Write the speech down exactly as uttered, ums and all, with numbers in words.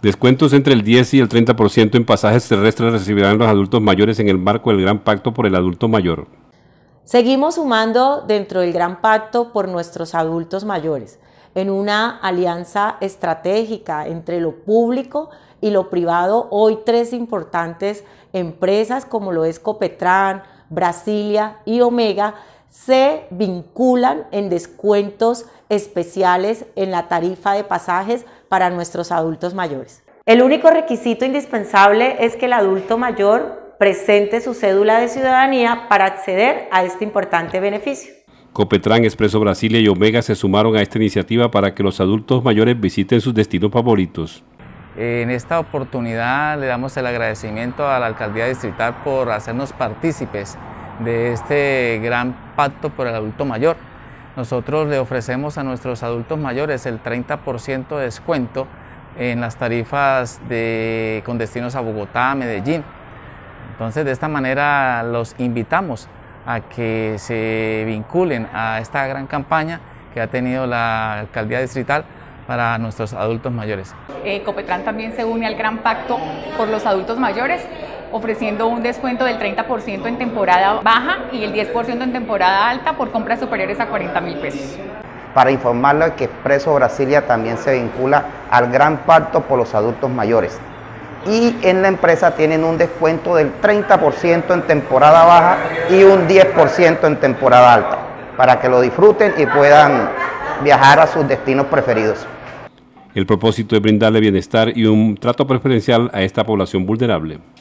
Descuentos entre el diez y el treinta por ciento en pasajes terrestres recibirán los adultos mayores en el marco del Gran Pacto por el Adulto Mayor. Seguimos sumando dentro del Gran Pacto por nuestros adultos mayores, en una alianza estratégica entre lo público y lo privado. Hoy tres importantes empresas como lo es Copetran, Brasilia y Omega se vinculan en descuentos especiales en la tarifa de pasajes para nuestros adultos mayores. El único requisito indispensable es que el adulto mayor presente su cédula de ciudadanía para acceder a este importante beneficio. Copetran, Expreso Brasilia y Omega se sumaron a esta iniciativa para que los adultos mayores visiten sus destinos favoritos. En esta oportunidad le damos el agradecimiento a la Alcaldía Distrital por hacernos partícipes de este gran pacto por el adulto mayor. Nosotros le ofrecemos a nuestros adultos mayores el treinta por ciento de descuento en las tarifas de, con destinos a Bogotá, Medellín. Entonces, de esta manera los invitamos a que se vinculen a esta gran campaña que ha tenido la Alcaldía Distrital para nuestros adultos mayores. Eh, Copetran también se une al Gran Pacto por los adultos mayores, ofreciendo un descuento del treinta por ciento en temporada baja y el diez por ciento en temporada alta por compras superiores a cuarenta mil pesos. Para informarles que Expreso Brasilia también se vincula al Gran Pacto por los adultos mayores. Y en la empresa tienen un descuento del treinta por ciento en temporada baja y un diez por ciento en temporada alta, para que lo disfruten y puedan viajar a sus destinos preferidos. El propósito es brindarle bienestar y un trato preferencial a esta población vulnerable.